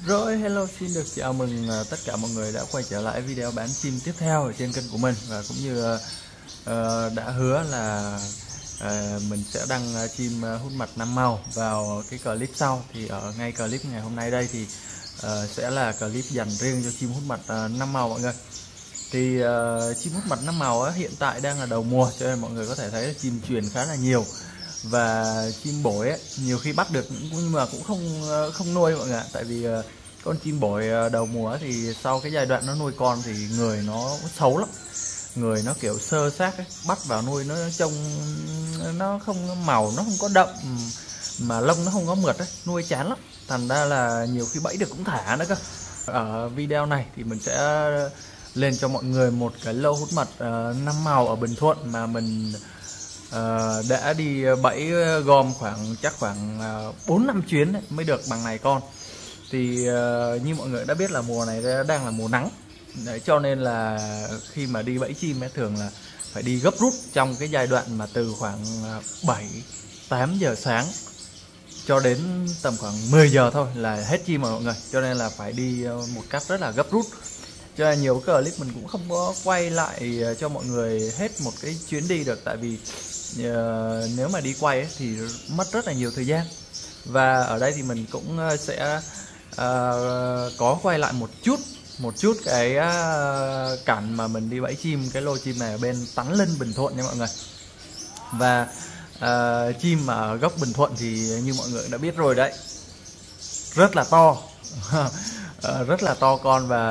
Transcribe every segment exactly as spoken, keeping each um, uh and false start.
Rồi, hello, xin được chào mừng uh, tất cả mọi người đã quay trở lại video bán chim tiếp theo ở trên kênh của mình. Và cũng như uh, uh, đã hứa là uh, mình sẽ đăng uh, chim uh, hút mật năm màu vào cái clip sau. Thì ở ngay clip ngày hôm nay đây thì uh, sẽ là clip dành riêng cho chim hút mật uh, năm màu mọi người. Thì uh, chim hút mật năm màu uh, hiện tại đang là đầu mùa, cho nên mọi người có thể thấy là chim truyền khá là nhiều. Và chim bổi ấy, nhiều khi bắt được nhưng mà cũng không không nuôi mọi người ạ. Tại vì uh, con chim bổi đầu mùa thì sau cái giai đoạn nó nuôi con thì người nó xấu lắm, người nó kiểu sơ xác ấy, bắt vào nuôi nó trông nó không màu, nó không có đậm mà lông nó không có mượt ấy, nuôi chán lắm. Thành ra là nhiều khi bẫy được cũng thả nữa cơ. Ở video này thì mình sẽ lên cho mọi người một cái lô hút mật uh, năm màu ở Bình Thuận mà mình Uh, đã đi bẫy gom khoảng chắc khoảng bốn năm chuyến đấy, mới được bằng này con. Thì uh, như mọi người đã biết là mùa này đang là mùa nắng đấy, cho nên là khi mà đi bẫy chim ấy, thường là phải đi gấp rút trong cái giai đoạn mà từ khoảng bảy tám giờ sáng cho đến tầm khoảng mười giờ thôi là hết chim rồi mọi người. Cho nên là phải đi một cách rất là gấp rút, cho nên nhiều cái clip mình cũng không có quay lại cho mọi người hết một cái chuyến đi được. Tại vì uh, nếu mà đi quay ấy, thì mất rất là nhiều thời gian. Và ở đây thì mình cũng sẽ uh, có quay lại một chút một chút cái uh, cảnh mà mình đi bẫy chim, cái lô chim này ở bên Tán Linh, Bình Thuận nha mọi người. Và uh, chim ở góc Bình Thuận thì như mọi người đã biết rồi đấy, rất là to. Uh, rất là to con và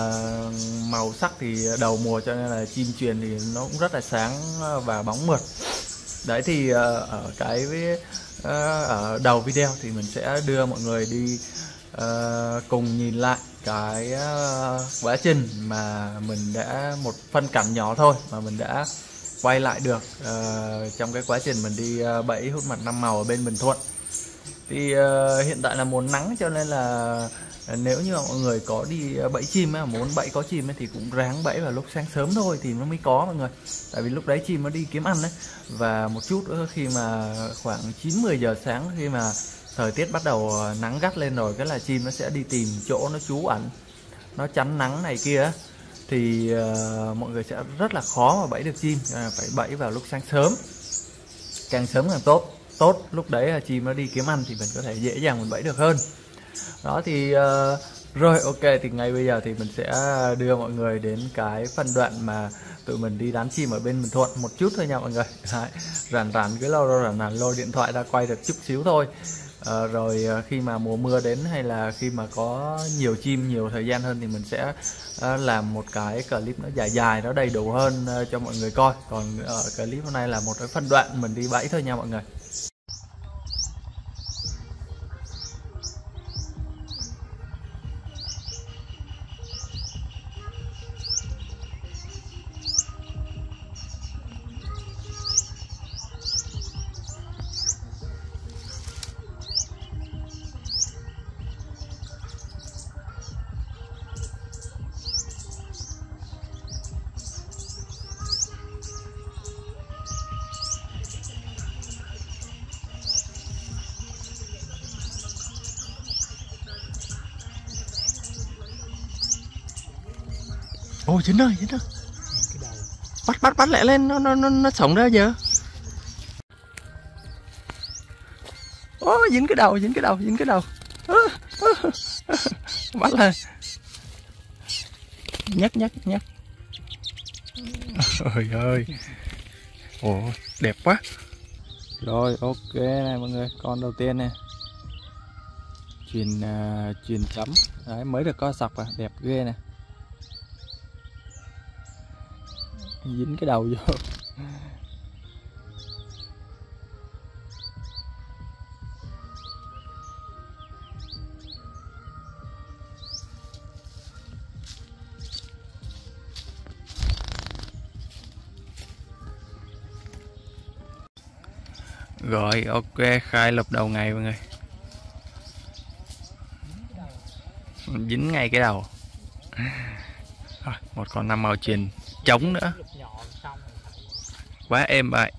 màu sắc thì đầu mùa, cho nên là chim truyền thì nó cũng rất là sáng và bóng mượt. Đấy thì uh, ở cái uh, ở đầu video thì mình sẽ đưa mọi người đi uh, cùng nhìn lại cái uh, quá trình mà mình đã, một phân cảnh nhỏ thôi mà mình đã quay lại được uh, trong cái quá trình mình đi uh, bẫy hút mật năm màu ở bên Bình Thuận. Thì uh, hiện tại là mùa nắng, cho nên là nếu như mọi người có đi bẫy chim ấy, muốn bẫy có chim ấy, thì cũng ráng bẫy vào lúc sáng sớm thôi thì nó mới có mọi người. Tại vì lúc đấy chim nó đi kiếm ăn đấy. Và một chút nữa khi mà khoảng chín mười giờ sáng, khi mà thời tiết bắt đầu nắng gắt lên rồi, cái là chim nó sẽ đi tìm chỗ nó trú ẩn, nó tránh nắng này kia, thì uh, mọi người sẽ rất là khó mà bẫy được chim. Phải bẫy vào lúc sáng sớm, càng sớm càng tốt. Tốt lúc đấy là chim nó đi kiếm ăn thì mình có thể dễ dàng mình bẫy được hơn. Đó thì uh, rồi ok, thì ngay bây giờ thì mình sẽ đưa mọi người đến cái phân đoạn mà tụi mình đi đán chim ở bên Bình Thuận một chút thôi nha mọi người. Đấy, rảnh rảnh cái lô rảnh rảnh lôi điện thoại ra quay được chút xíu thôi. Uh, rồi uh, khi mà mùa mưa đến hay là khi mà có nhiều chim, nhiều thời gian hơn thì mình sẽ uh, làm một cái clip nó dài dài, nó đầy đủ hơn uh, cho mọi người coi. Còn ở uh, clip hôm nay là một cái phân đoạn mình đi bẫy thôi nha mọi người. Ôi dính rồi, dính rồi. Bắt bắt bắt lại lên, nó nó nó, nó sống ra giờ. Ô dính cái đầu, dính cái đầu, dính cái đầu. Bắt lên. Nhắc nhắc nhắc. Ôi ơi. Ồ đẹp quá. Rồi ok này mọi người, con đầu tiên này. Chuyền uh, chuyền chấm. Đấy, mới được co sọc à, đẹp ghê này. Dính cái đầu vô. Rồi ok, khai lục đầu ngày mọi người. Dính ngay cái đầu. Rồi, một con năm màu chuyền trống nữa. Quá êm vậy.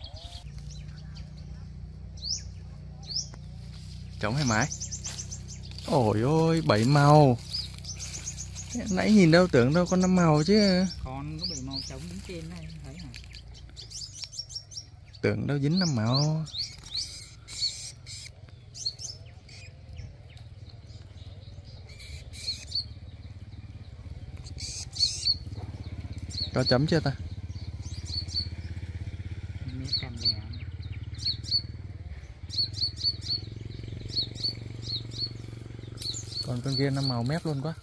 Trống hay mái? Ôi ôi, bảy màu. Nãy nhìn đâu tưởng đâu có năm màu chứ. Con có bảy màu trống đứng trên này thấy à? Tưởng đâu dính năm màu. Có chấm chưa ta? Còn con kia năm màu mép luôn quá.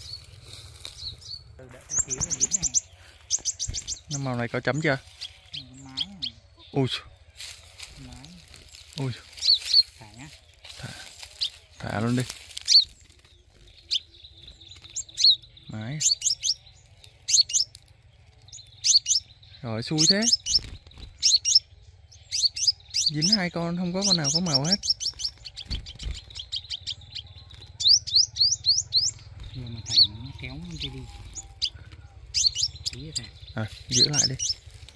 Năm màu này có chấm chưa? Ui. Ui. Thả nhá. Thả. Thả luôn đi. Mái. Rồi xui thế. Dính hai con không có con nào có màu hết. Nhưng mà thả nó kéo nó đi đi. À, giữ lại đi.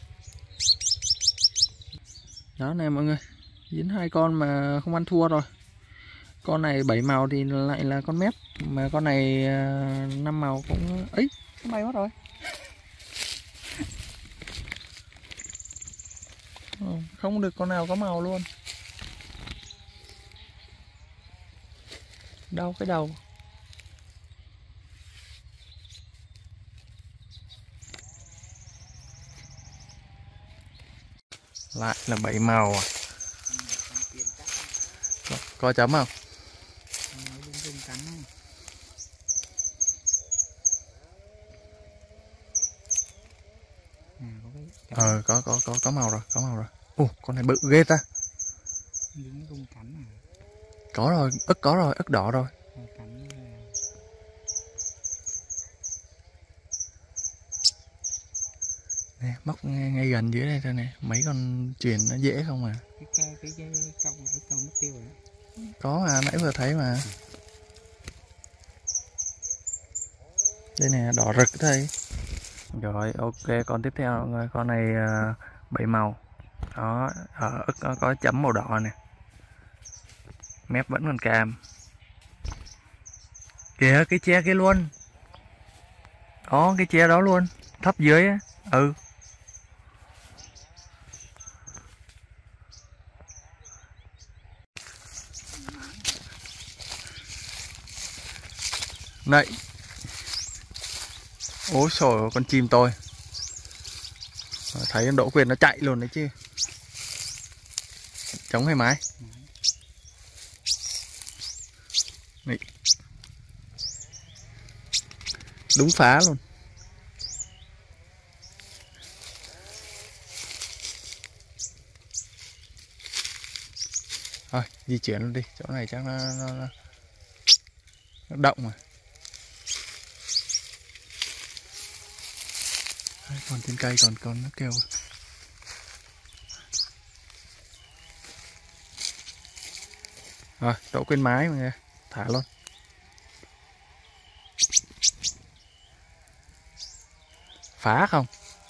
Đó nè mọi người, dính hai con mà không ăn thua rồi. Con này bảy màu thì lại là con mép, mà con này năm màu cũng ấy, nó bay mất rồi. Không được con nào có màu luôn. Đau cái đầu. Lại là bảy màu à? Có, có chấm không? Ờ có có có có màu rồi, có màu rồi. Ồ, con này bự ghê ta. Có rồi, ức có rồi, ức đỏ rồi. Nè, móc ngay, ngay gần dưới đây thôi nè, mấy con chuyền nó dễ không à. Cái cái cái cái cong ở cong mất tiêu rồi. Có mà, nãy vừa thấy mà. Đây nè, đỏ rực đây. Rồi, ok, con tiếp theo mọi người, con này uh, bảy màu. Đó, ở ức có, có chấm màu đỏ nè. Mép vẫn còn cam. Kìa, cái che kia luôn. Đó, cái che đó luôn, thấp dưới á. Ừ. Này. Ôi trời ơi, con chim tôi. Thấy em Đỗ Quyền nó chạy luôn đấy chứ. Trống hay mái? Này. Đúng phá luôn. Thôi, di chuyển luôn đi, chỗ này chắc nó, nó, nó, nó động mà. Đấy, còn trên cây còn còn nó kêu. Rồi, Đỗ Quyên mái mọi người, thả luôn. Phá không?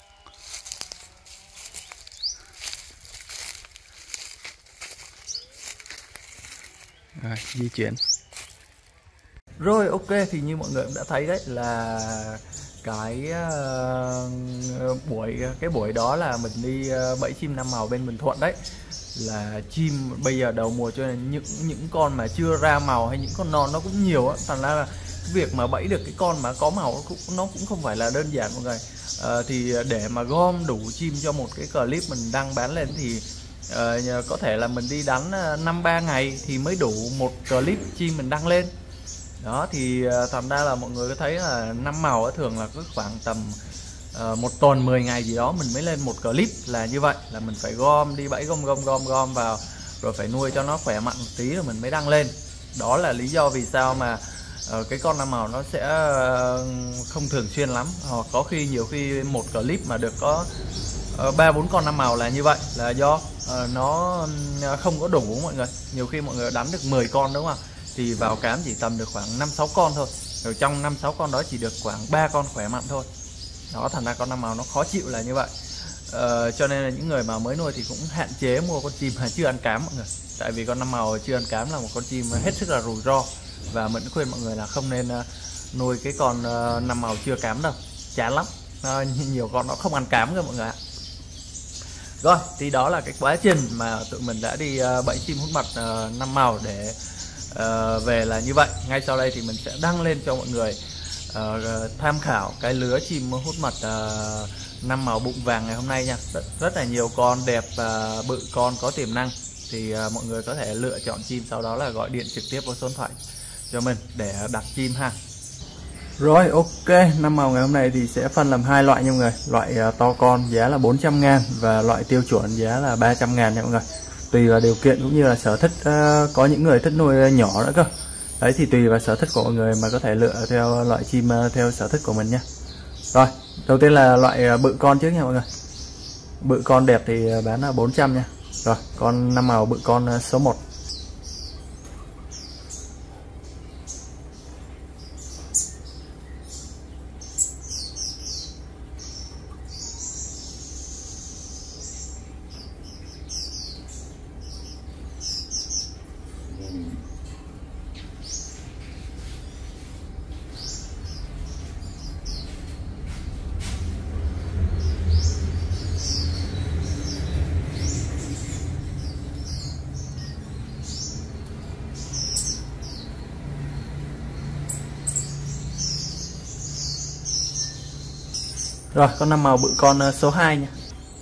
Rồi, di chuyển. Rồi ok, thì như mọi người cũng đã thấy đấy là cái uh, buổi cái buổi đó là mình đi uh, bẫy chim năm màu bên Bình Thuận đấy, là chim bây giờ đầu mùa cho nên những những con mà chưa ra màu hay những con non nó cũng nhiều á, thành ra là cái việc mà bẫy được cái con mà có màu cũng nó cũng không phải là đơn giản mọi người. Uh, thì để mà gom đủ chim cho một cái clip mình đăng bán lên thì uh, có thể là mình đi đánh năm ba ngày thì mới đủ một clip chim mình đăng lên. Đó thì thành ra là mọi người có thấy là năm màu á, thường là cứ khoảng tầm uh, một tuần mười ngày gì đó mình mới lên một clip, là như vậy, là mình phải gom đi bẫy gom gom gom gom vào rồi phải nuôi cho nó khỏe mạnh một tí rồi mình mới đăng lên. Đó là lý do vì sao mà uh, cái con năm màu nó sẽ uh, không thường xuyên lắm, hoặc có khi nhiều khi một clip mà được có ba uh, bốn con năm màu là như vậy, là do uh, nó không có đủ mọi người. Nhiều khi mọi người đánh được mười con đúng không, thì vào cám chỉ tầm được khoảng năm sáu con thôi, rồi trong năm sáu con đó chỉ được khoảng ba con khỏe mạnh thôi. Đó, thành ra con năm màu nó khó chịu là như vậy. Ờ, cho nên là những người mà mới nuôi thì cũng hạn chế mua con chim mà chưa ăn cám mọi người, tại vì con năm màu chưa ăn cám là một con chim hết sức là rủi ro. Và mình khuyên mọi người là không nên uh, nuôi cái con uh, năm màu chưa cám đâu, chán lắm. Uh, nhiều con nó không ăn cám cơ mọi người ạ. Rồi thì đó là cái quá trình mà tụi mình đã đi uh, bẫy chim hút mật uh, năm màu để uh, về là như vậy. Ngay sau đây thì mình sẽ đăng lên cho mọi người uh, tham khảo cái lứa chim hút mật uh, năm màu bụng vàng ngày hôm nay nha. Rất, rất là nhiều con đẹp và bự con có tiềm năng, thì uh, mọi người có thể lựa chọn chim, sau đó là gọi điện trực tiếp vào số điện thoại cho mình để đặt chim ha. Rồi ok, năm màu ngày hôm nay thì sẽ phân làm hai loại nha mọi người. Loại uh, to con giá là bốn trăm ngàn và loại tiêu chuẩn giá là ba trăm ngàn nha mọi người. Tùy vào điều kiện cũng như là sở thích, uh, có những người thích nuôi nhỏ nữa cơ. Đấy thì tùy vào sở thích của mọi người mà có thể lựa theo loại chim uh, theo sở thích của mình nha. Rồi, đầu tiên là loại uh, bự con trước nha mọi người. Bự con đẹp thì uh, bán là bốn trăm nha. Rồi, con năm màu bự con uh, số một. Rồi, con năm màu bự con số hai nha.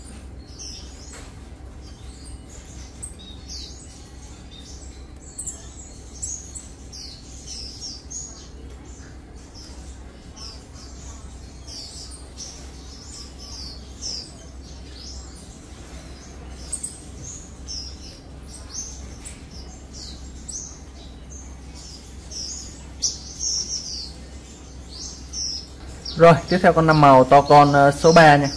Rồi, tiếp theo con năm màu to con số ba nha.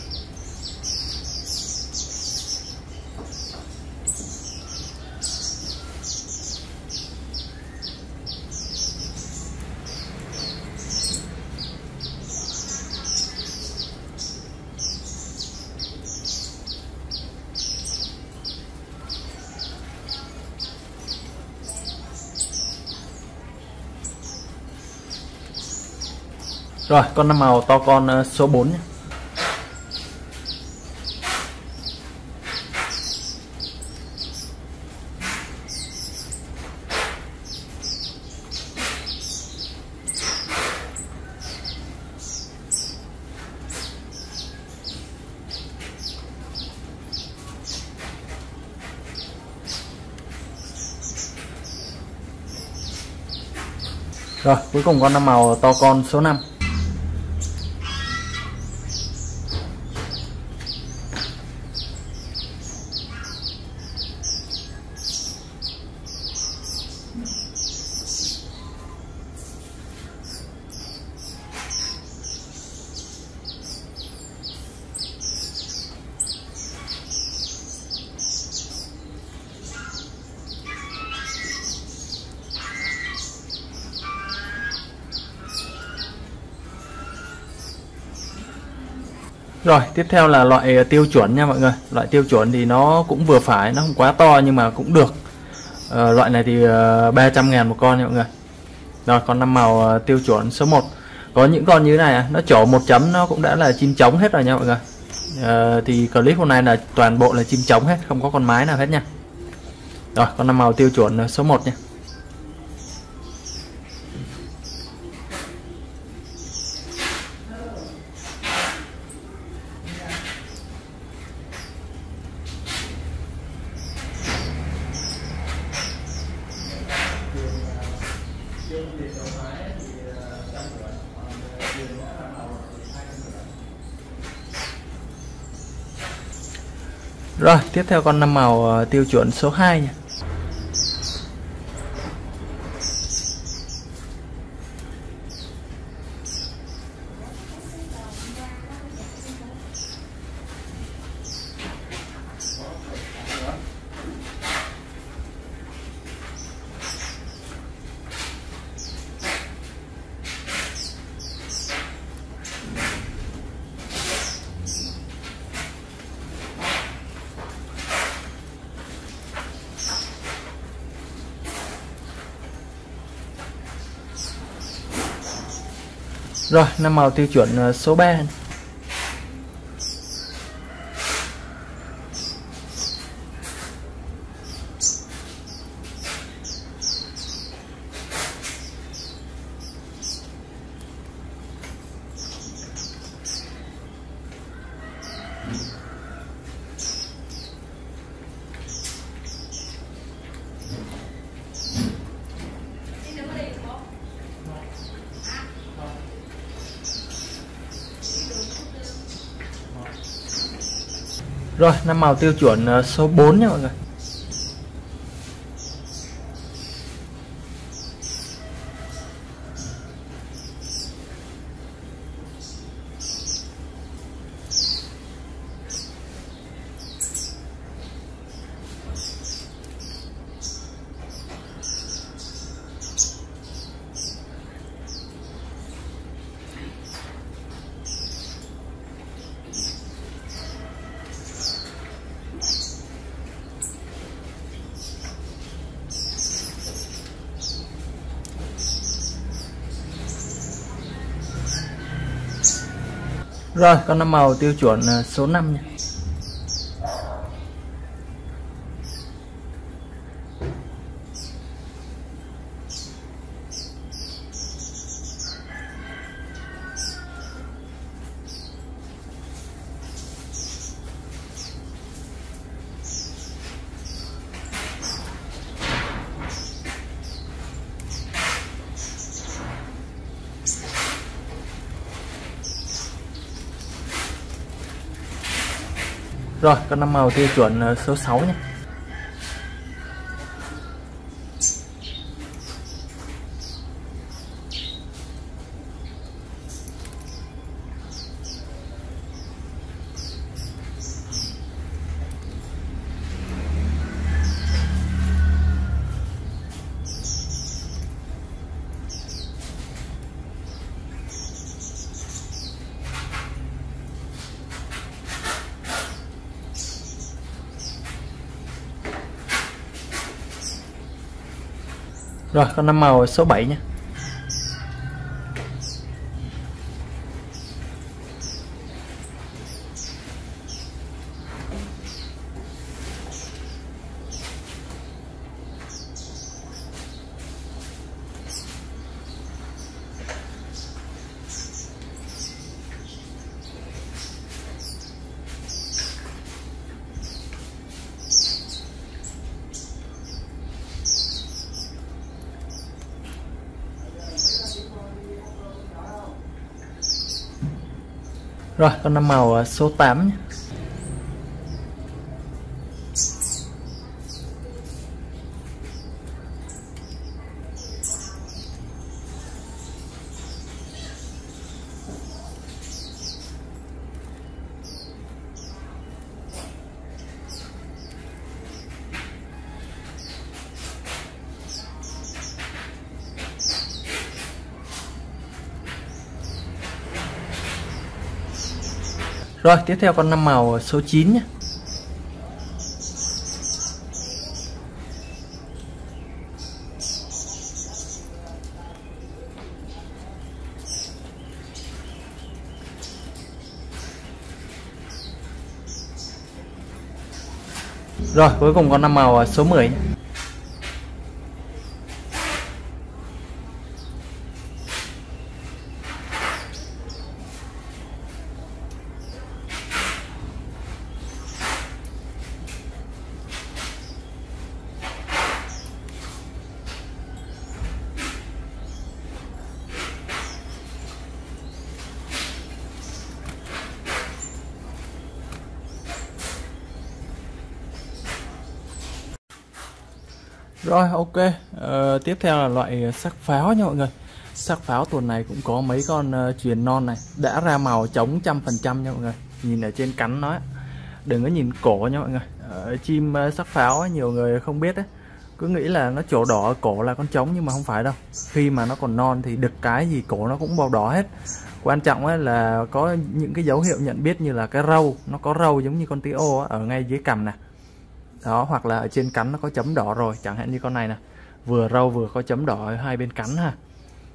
Rồi, con năm màu to con số bốn nhé. Rồi, cuối cùng con năm màu to con số năm. Rồi, tiếp theo là loại tiêu chuẩn nha mọi người. Loại tiêu chuẩn thì nó cũng vừa phải, nó không quá to nhưng mà cũng được. à, Loại này thì ba trăm ngàn một con nha mọi người. Rồi, con năm màu tiêu chuẩn số một. Có những con như thế này, nó trổ một chấm nó cũng đã là chim trống hết rồi nha mọi người. à, Thì clip hôm nay là toàn bộ là chim trống hết, không có con mái nào hết nha. Rồi, con năm màu tiêu chuẩn số một nha. Rồi, tiếp theo con năm màu tiêu chuẩn số hai nha. Rồi, năm màu tiêu chuẩn số ba. Rồi, năm màu tiêu chuẩn số bốn nha mọi người. Rồi, con năm màu tiêu chuẩn số năm nha. Rồi, con năm màu tiêu chuẩn số sáu nhé. Rồi, con năm màu số bảy nhé. Rồi, con năm màu số tám nhé. Rồi, tiếp theo con năm màu số chín nhé. Rồi, cuối cùng con năm màu số mười nhé. Rồi, ok. ờ, Tiếp theo là loại sắc pháo nha mọi người. Sắc pháo tuần này cũng có mấy con uh, truyền non này đã ra màu trống trăm phần trăm nha mọi người. Nhìn ở trên cắn nó ấy. Đừng có nhìn cổ nha mọi người. ờ, Chim uh, sắc pháo ấy, nhiều người không biết ấy, cứ nghĩ là nó chỗ đỏ ở cổ là con trống, nhưng mà không phải đâu. Khi mà nó còn non thì đực cái gì cổ nó cũng màu đỏ hết. Quan trọng ấy là có những cái dấu hiệu nhận biết như là cái râu, nó có râu giống như con tí ô ấy, ở ngay dưới cằm nè. Đó, hoặc là ở trên cắn nó có chấm đỏ rồi, chẳng hạn như con này nè, vừa râu vừa có chấm đỏ ở hai bên cắn ha.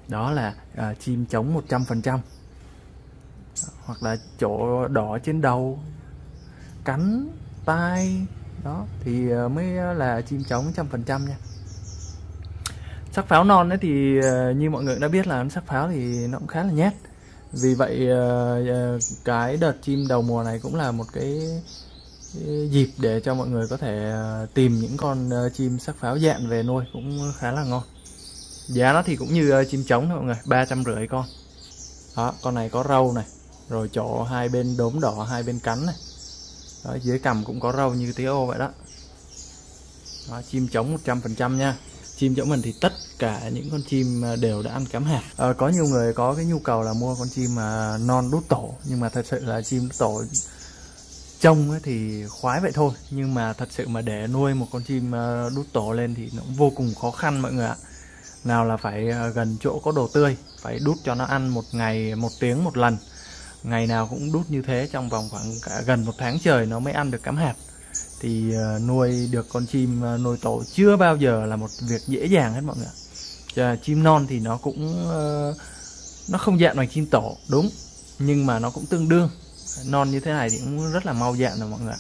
Đó là à, chim trống một trăm phần trăm, hoặc là chỗ đỏ trên đầu, cánh, tai, đó thì mới là chim trống một trăm phần trăm nha. Sắc pháo non ấy thì như mọi người đã biết là sắc pháo thì nó cũng khá là nhét. Vì vậy cái đợt chim đầu mùa này cũng là một cái dịp để cho mọi người có thể tìm những con chim sắc pháo dạn về nuôi, cũng khá là ngon. Giá nó thì cũng như chim trống thôi mọi người, ba trăm rưỡi con. Đó, con này có râu này, rồi chỗ hai bên đốm đỏ, hai bên cánh này. Đó, dưới cằm cũng có râu như tí ô vậy đó. Đó, chim trống một trăm phần trăm nha. Chim chỗ mình thì tất cả những con chim đều đã ăn cắm hạt. À, có nhiều người có cái nhu cầu là mua con chim mà non đút tổ, nhưng mà thật sự là chim đút tổ trông thì khoái vậy thôi, nhưng mà thật sự mà để nuôi một con chim đút tổ lên thì nó cũng vô cùng khó khăn mọi người ạ. Nào là phải gần chỗ có đồ tươi, phải đút cho nó ăn một ngày một tiếng một lần, ngày nào cũng đút như thế trong vòng khoảng cả gần một tháng trời nó mới ăn được cắm hạt. Thì uh, nuôi được con chim uh, nuôi tổ chưa bao giờ là một việc dễ dàng hết mọi người. Chà, chim non thì nó cũng uh, nó không dạn bằng chim tổ đúng, nhưng mà nó cũng tương đương. Non như thế này thì cũng rất là mau dạn rồi mọi người.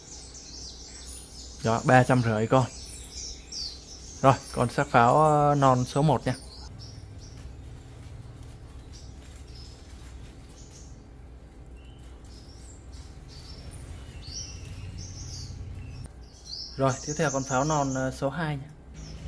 Đó, ba trăm rưỡi con. Rồi, con sắc pháo uh, non số một nha. Rồi, tiếp theo con pháo non số hai nha.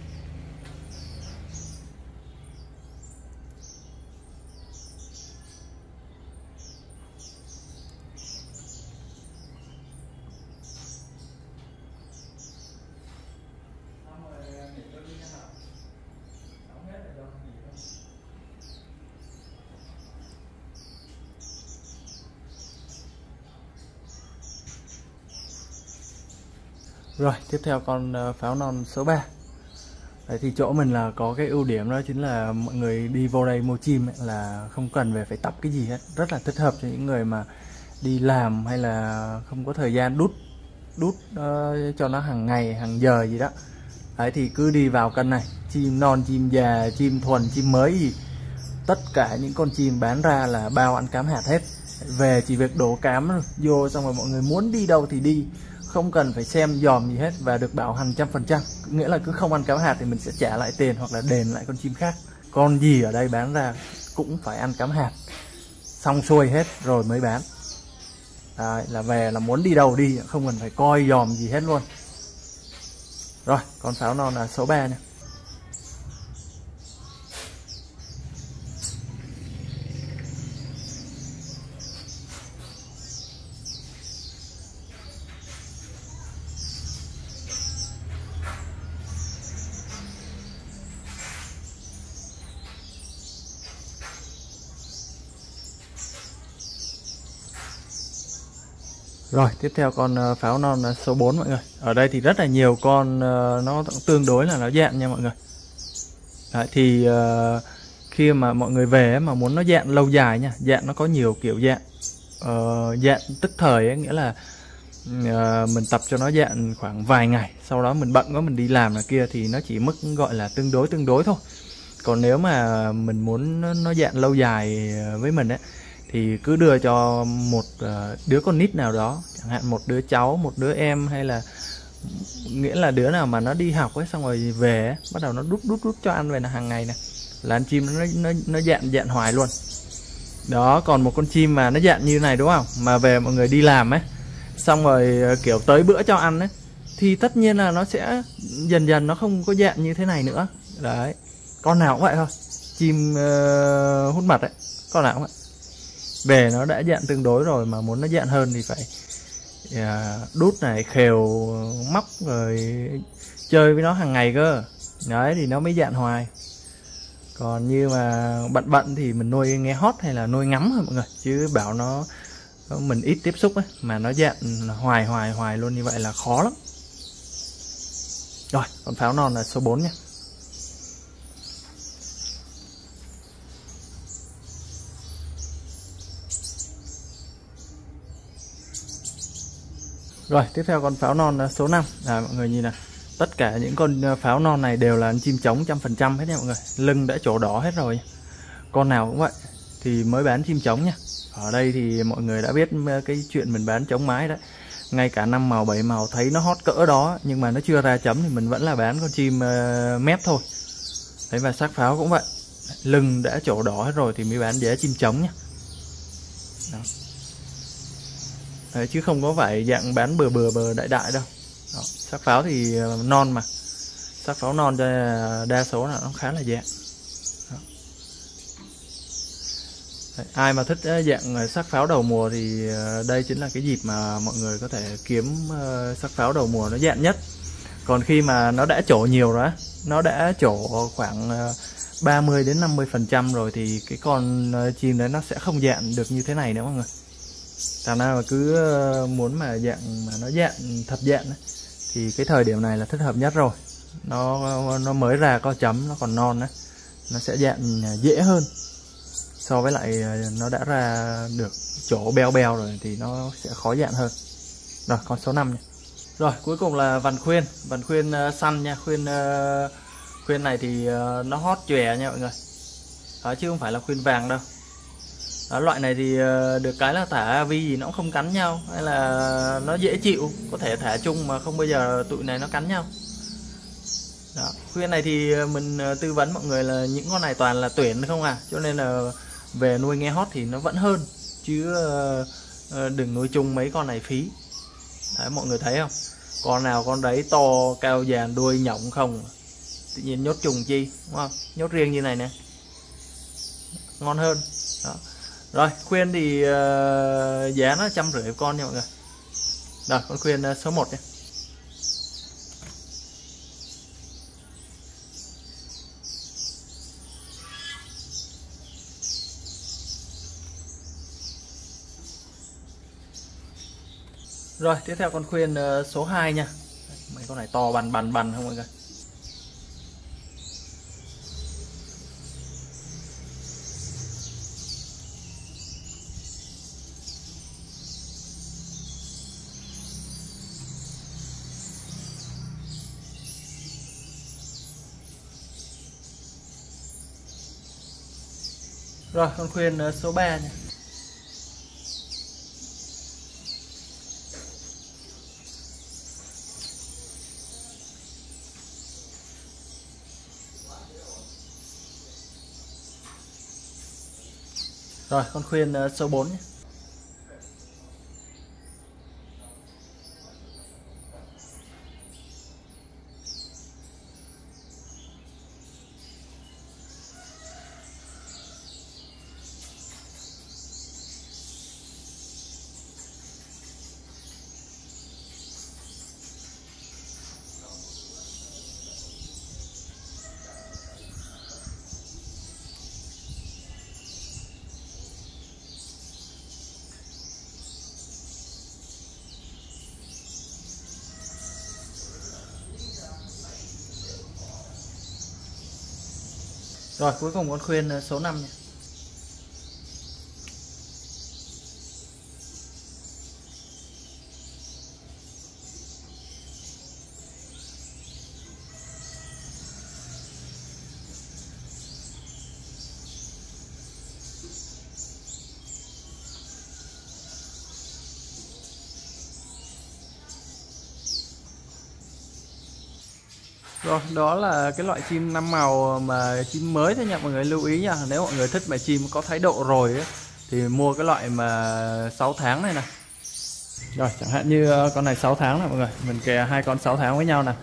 Rồi, tiếp theo con pháo non số ba. Đấy, thì chỗ mình là có cái ưu điểm đó chính là mọi người đi vô đây mua chim ấy, là không cần về phải tập cái gì hết. Rất là thích hợp cho những người mà đi làm hay là không có thời gian đút đút uh, cho nó hàng ngày, hàng giờ gì đó. Đấy, thì cứ đi vào cân này, chim non, chim già, chim thuần, chim mới gì, tất cả những con chim bán ra là bao ăn cám hạt hết. Về chỉ việc đổ cám vô, xong rồi mọi người muốn đi đâu thì đi, không cần phải xem dòm gì hết, và được bảo hành trăm phần trăm. Nghĩa là cứ không ăn cám hạt thì mình sẽ trả lại tiền hoặc là đền lại con chim khác. Con gì ở đây bán ra cũng phải ăn cám hạt, xong xuôi hết rồi mới bán. Đấy, là về là muốn đi đâu đi, không cần phải coi dòm gì hết luôn. Rồi, con pháo non là số ba nha. Rồi, tiếp theo con pháo non số bốn mọi người. Ở đây thì rất là nhiều con, nó tương đối là nó dạn nha mọi người. Đấy, thì uh, khi mà mọi người về mà muốn nó dạn lâu dài nha, dạn nó có nhiều kiểu dạn. uh, Dạn tức thời ấy, nghĩa là uh, mình tập cho nó dạn khoảng vài ngày, sau đó mình bận quá mình đi làm là kia thì nó chỉ mức gọi là tương đối tương đối thôi. Còn nếu mà mình muốn nó dạn lâu dài với mình ấy, thì cứ đưa cho một đứa con nít nào đó, chẳng hạn một đứa cháu, một đứa em, hay là nghĩa là đứa nào mà nó đi học ấy, xong rồi về ấy, bắt đầu nó đút đút đút cho ăn về là hàng ngày này, là ăn chim nó nó nó dạn dạn hoài luôn. Đó, còn một con chim mà nó dạn như này đúng không, mà về mọi người đi làm ấy, xong rồi kiểu tới bữa cho ăn ấy, thì tất nhiên là nó sẽ dần dần nó không có dạn như thế này nữa. Đấy, con nào cũng vậy thôi, chim uh, hút mật ấy, con nào cũng vậy. Về nó đã dạn tương đối rồi, mà muốn nó dạn hơn thì phải uh, đút này, khều, móc rồi chơi với nó hàng ngày cơ. Đấy, thì nó mới dạn hoài. Còn như mà bận bận thì mình nuôi nghe hót hay là nuôi ngắm thôi mọi người, chứ bảo nó mình ít tiếp xúc ấy, mà nó dạn hoài hoài hoài luôn như vậy là khó lắm. Rồi, con pháo non là số bốn nha. Rồi, tiếp theo con pháo non số năm. À, mọi người nhìn này, tất cả những con pháo non này đều là chim trống trăm phần trăm hết nha mọi người. Lưng đã trổ đỏ hết rồi. con nào cũng vậy thì mới bán chim trống nha. Ở đây thì mọi người đã biết cái chuyện mình bán trống mái đấy, ngay cả năm màu bảy màu thấy nó hot cỡ đó nhưng mà nó chưa ra chấm thì mình vẫn là bán con chim uh, mép thôi. Đấy, và xác pháo cũng vậy, lưng đã trổ đỏ hết rồi thì mới bán giá chim trống nhá. Đó. Đấy, chứ không có phải dạng bán bừa bừa bừa đại đại đâu. Đó. Xác pháo thì non mà, xác pháo non đa số là nó khá là dạng. Đấy, ai mà thích dạng xác pháo đầu mùa thì đây chính là cái dịp mà mọi người có thể kiếm xác pháo đầu mùa nó dạng nhất. Còn khi mà nó đã trổ nhiều rồi, nó đã trổ khoảng ba mươi đến năm mươi phần trăm rồi thì cái con chim đấy nó sẽ không dạng được như thế này nữa mọi người. Thằng nào mà cứ muốn mà dạng mà nó dạng thật dạng ấy, thì cái thời điểm này là thích hợp nhất rồi. Nó nó mới ra có chấm, nó còn non đấy, nó sẽ dạng dễ hơn so với lại nó đã ra được chỗ beo beo rồi thì nó sẽ khó dạng hơn. Rồi con số năm nha. Rồi cuối cùng là vằn khuyên, vằn khuyên uh, săn nha, khuyên uh, khuyên này thì uh, nó hot chòe nha mọi người. Đó, chứ không phải là khuyên vàng đâu. Đó, loại này thì uh, được cái là thả vi gì nó cũng không cắn nhau, hay là nó dễ chịu, có thể thả chung mà không bao giờ tụi này nó cắn nhau. Đó, khuyên này thì mình uh, tư vấn mọi người là những con này toàn là tuyển không à, cho nên là về nuôi nghe hót thì nó vẫn hơn, chứ uh, uh, đừng nuôi chung mấy con này phí. Đấy, mọi người thấy không, con nào con đấy to cao dàn đuôi nhộng không, tự nhiên nhốt trùng chi, đúng không, nhốt riêng như này nè ngon hơn. Đó. Rồi khuyên thì uh, giá nó trăm rưỡi con nha mọi người. Rồi con khuyên uh, số một nha. Rồi tiếp theo con khuyên uh, số hai nha. Mấy con này to bằn bằn bằn không mọi người. Rồi con khuyên uh, số ba nha. Rồi con khuyên uh, số bốn nhé. Rồi cuối cùng con khuyên uh, số năm nhé. Rồi đó là cái loại chim năm màu mà chim mới thôi nha mọi người, lưu ý nha. Nếu mọi người thích mà chim có thái độ rồi ấy, thì mua cái loại mà sáu tháng này nè. Rồi chẳng hạn như con này sáu tháng này mọi người, mình kè hai con sáu tháng với nhau nè.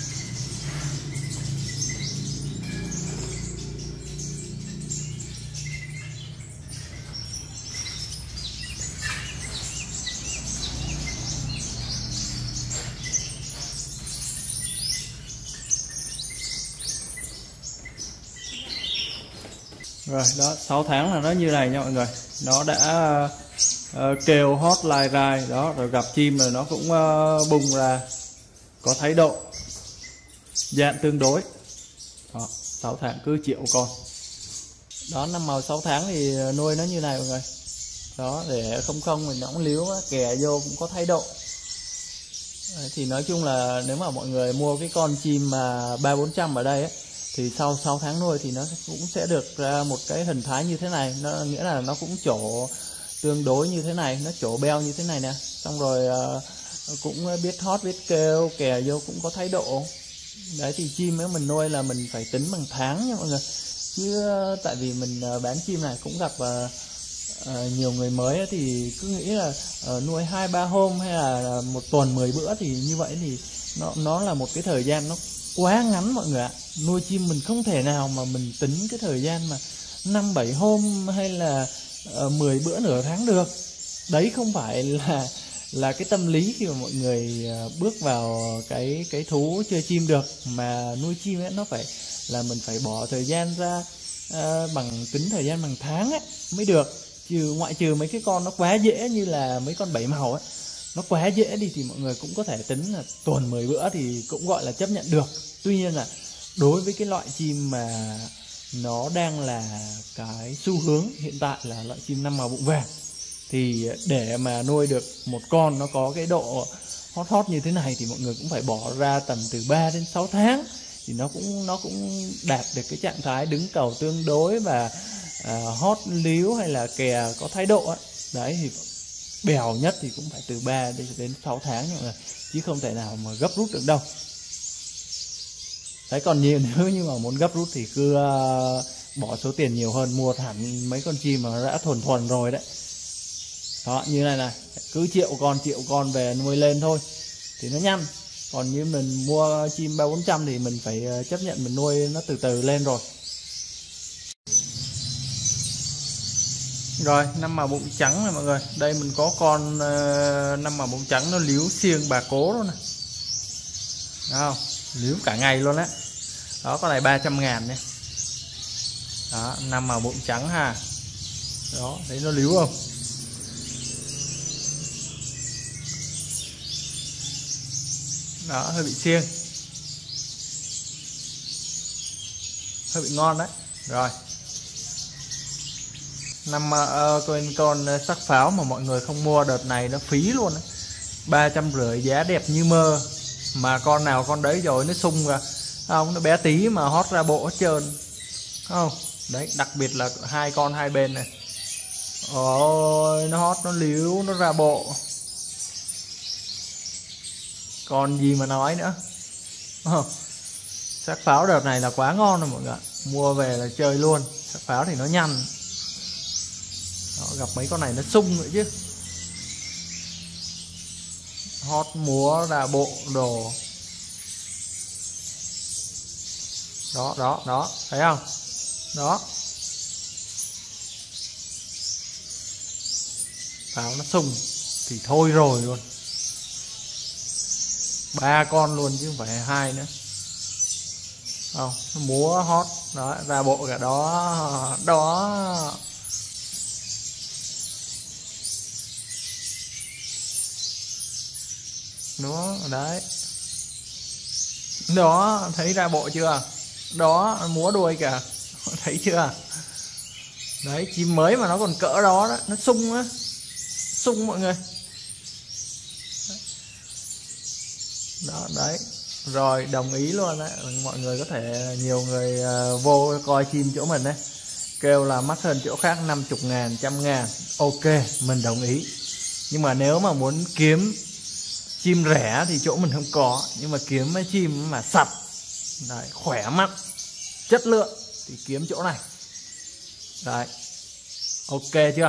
Rồi đó, sáu tháng là nó như này nha mọi người. Nó đã uh, kêu hót lai rai đó, rồi gặp chim rồi nó cũng uh, bung ra, có thái độ, dạng tương đối. Đó, sáu tháng cứ triệu con. Đó, năm màu sáu tháng thì nuôi nó như này mọi người. Đó, để không không mình nóng liếu kè vô cũng có thái độ. Đấy, thì nói chung là nếu mà mọi người mua cái con chim mà ba bốn trăm ở đây ấy, Thì sau sáu tháng nuôi thì nó cũng sẽ được ra một cái hình thái như thế này. Nó nghĩa là nó cũng chỗ tương đối như thế này, nó chỗ beo như thế này nè. Xong rồi uh, cũng biết hót, biết kêu, kè vô cũng có thái độ. Đấy thì chim nếu mình nuôi là mình phải tính bằng tháng nha mọi người. Chứ tại vì mình bán chim này cũng gặp uh, uh, nhiều người mới thì cứ nghĩ là uh, nuôi hai ba hôm hay là một tuần mười bữa thì như vậy thì nó nó là một cái thời gian nó quá ngắn mọi người ạ. Nuôi chim mình không thể nào mà mình tính cái thời gian mà năm bảy hôm hay là uh, mười bữa nửa tháng được. Đấy không phải là là cái tâm lý khi mà mọi người bước vào cái cái thú chơi chim được. Mà nuôi chim ấy nó phải là mình phải bỏ thời gian ra uh, bằng tính thời gian bằng tháng ấy mới được. Trừ ngoại trừ mấy cái con nó quá dễ như là mấy con bảy màu ấy, nó quá dễ đi thì mọi người cũng có thể tính là tuần mười bữa thì cũng gọi là chấp nhận được. Tuy nhiên là đối với cái loại chim mà nó đang là cái xu hướng hiện tại là loại chim năm màu bụng vàng, thì để mà nuôi được một con nó có cái độ hot hot như thế này thì mọi người cũng phải bỏ ra tầm từ ba đến sáu tháng thì nó cũng nó cũng đạt được cái trạng thái đứng cầu tương đối và uh, hot líu hay là kè có thái độ ấy. Đấy thì bèo nhất thì cũng phải từ ba đến sáu tháng mọi người, chứ không thể nào mà gấp rút được đâu. Đấy, còn nhiều nếu như mà muốn gấp rút thì cứ uh, bỏ số tiền nhiều hơn, mua hẳn mấy con chim mà nó đã thuần thuần rồi đấy. Đó, như này này, cứ triệu con triệu con về nuôi lên thôi thì nó nhanh. Còn như mình mua chim ba bốn trăm thì mình phải chấp nhận mình nuôi nó từ từ lên rồi. Rồi, năm màu bụng trắng này mọi người. Đây mình có con uh, năm màu bụng trắng nó líu xiêng bà cố luôn này. Đó không? Líu cả ngày luôn á. Đó, con này ba trăm ngàn nha. Đó, năm màu bụng trắng ha. Đó, thấy nó líu không? Đó, hơi bị xiêng, hơi bị ngon đấy. Rồi năm uh, con con sắc pháo mà mọi người không mua đợt này nó phí luôn đấy. Ba trăm rưỡi giá đẹp như mơ, mà con nào con đấy rồi nó sung ra không, nó bé tí mà hót ra bộ hết trơn không. Đấy, đặc biệt là hai con hai bên này, ôi nó hót, nó líu, nó ra bộ, còn gì mà nói nữa. Oh, sắc pháo đợt này là quá ngon rồi mọi người ạ. Mua về là chơi luôn. Sắc pháo thì nó nhanh. Đó, gặp mấy con này nó sung nữa chứ, hót múa ra bộ đồ. Đó đó đó, thấy không? Đó, pháo nó sung thì thôi rồi luôn. Ba con luôn chứ không phải hai nữa. Không, nó múa hót đó, ra bộ cả đó đó. Nó đấy, đó, thấy ra bộ chưa? Đó, múa đuôi kìa, thấy chưa? Đấy, chim mới mà nó còn cỡ đó đó, nó sung á, sung mọi người. Đó, đấy. Rồi, đồng ý luôn đấy. Mọi người có thể, nhiều người uh, vô coi chim chỗ mình đấy, kêu là mắc hơn chỗ khác năm mươi ngàn, trăm ngàn. Ok, mình đồng ý. Nhưng mà nếu mà muốn kiếm chim rẻ thì chỗ mình không có. Nhưng mà kiếm mấy chim mà sạch, đấy, khỏe mắt, chất lượng thì kiếm chỗ này. Đấy, ok chưa?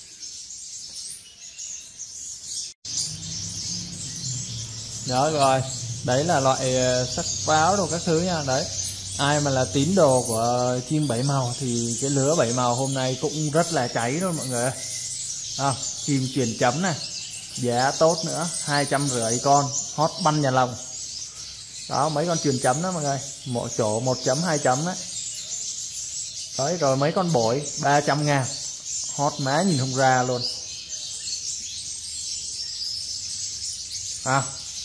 Đó rồi, đấy là loại sắc pháo đồ các thứ nha. Đấy, ai mà là tín đồ của chim bảy màu thì cái lứa bảy màu hôm nay cũng rất là cháy luôn mọi người ơi. À, chim truyền chấm này, giá tốt nữa, hai trăm rưỡi con, hot banh nhà lòng. Đó, mấy con truyền chấm đó mọi người, mỗi chỗ một chấm hai chấm đấy. Đấy, rồi mấy con bổi ba trăm ngàn, hot má nhìn không ra luôn. À,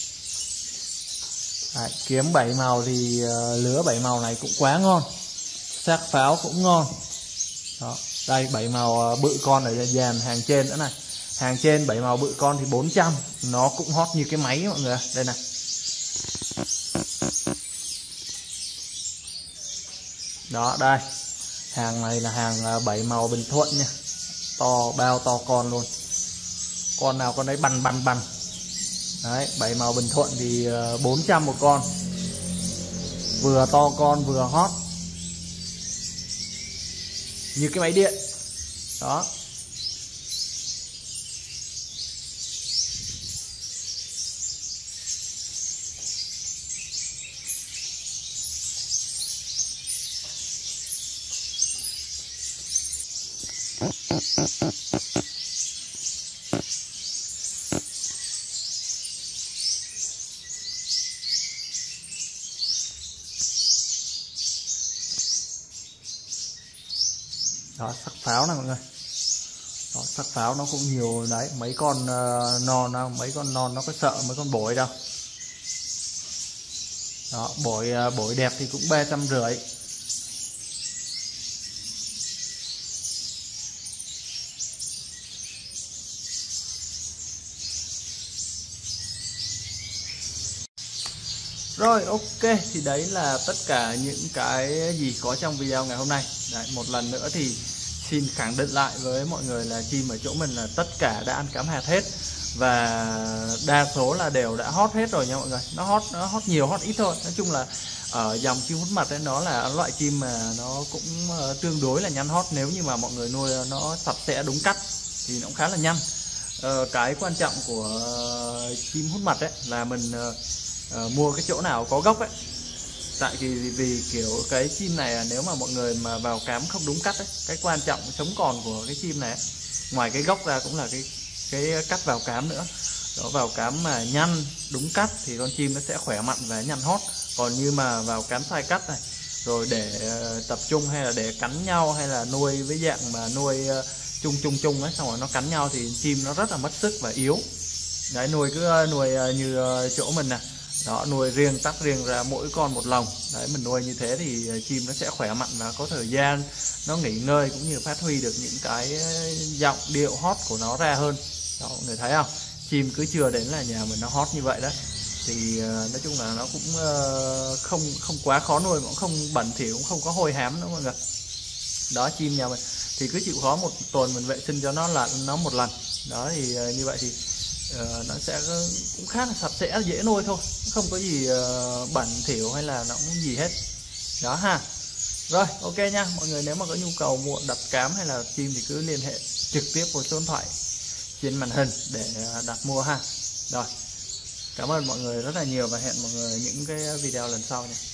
đấy, kiếm bảy màu thì uh, lứa bảy màu này cũng quá ngon, sắc pháo cũng ngon. Đó, đây bảy màu uh, bự con ở dàn hàng trên nữa này, hàng trên bảy màu bự con thì bốn trăm, nó cũng hot như cái máy mọi người. Đây này, Đó đây, hàng này là hàng bảy màu Bình Thuận nha, to bao to con luôn, con nào con đấy bằn bằn bằn. Đấy, bảy màu Bình Thuận thì bốn trăm một con, vừa to con vừa hot như cái máy điện đó. Đó, sắc pháo này mọi người. Đó, sắc pháo nó cũng nhiều đấy, mấy con uh, non đâu, mấy con non nó có sợ mấy con bổi đâu. Đó, bổi uh, bổi đẹp thì cũng ba trăm rưỡi. Rồi, ok, thì đấy là tất cả những cái gì có trong video ngày hôm nay. Đấy, một lần nữa thì xin khẳng định lại với mọi người là chim ở chỗ mình là tất cả đã ăn cắm hạt hết, và đa số là đều đã hót hết rồi nha mọi người. Nó hót nó hót nhiều hót ít thôi. Nói chung là ở dòng chim hút mặt ấy, nó là loại chim mà nó cũng uh, tương đối là nhanh hót. Nếu như mà mọi người nuôi nó sạch sẽ đúng cách thì nó cũng khá là nhanh. Uh, cái quan trọng của uh, chim hút mặt ấy là mình uh, uh, mua cái chỗ nào có gốc ấy. Tại vì, vì kiểu cái chim này nếu mà mọi người mà vào cám không đúng cách ấy, cái quan trọng sống còn của cái chim này ấy, ngoài cái gốc ra cũng là cái cái cách vào cám nữa. Đó, vào cám mà nhăn đúng cách thì con chim nó sẽ khỏe mạnh và nhăn hót. Còn như mà vào cám sai cách này rồi để uh, tập trung hay là để cắn nhau, hay là nuôi với dạng mà nuôi uh, chung chung chung ấy, xong rồi nó cắn nhau thì chim nó rất là mất sức và yếu. Đấy, nuôi cứ uh, nuôi uh, như uh, chỗ mình nè. Đó, nuôi riêng tách riêng ra mỗi con một lồng. Đấy, mình nuôi như thế thì chim nó sẽ khỏe mạnh và có thời gian nó nghỉ ngơi cũng như phát huy được những cái giọng điệu hót của nó ra hơn. Đó, mọi người thấy không? Chim cứ chưa đến là nhà mình nó hót như vậy đó. Thì nói chung là nó cũng không không quá khó nuôi, cũng không bẩn thỉu, cũng không có hôi hám nữa mọi người. Đó, chim nhà mình thì cứ chịu khó một tuần mình vệ sinh cho nó là nó một lần. Đó, thì như vậy thì Uh, nó sẽ cũng khá là sạch sẽ, dễ nuôi thôi, không có gì uh, bẩn thỉu hay là nó cũng gì hết. Đó ha. Rồi, ok nha mọi người, nếu mà có nhu cầu mua đặt cám hay là chim thì cứ liên hệ trực tiếp với số điện thoại trên màn hình để đặt mua ha. Rồi, cảm ơn mọi người rất là nhiều và hẹn mọi người những cái video lần sau nha.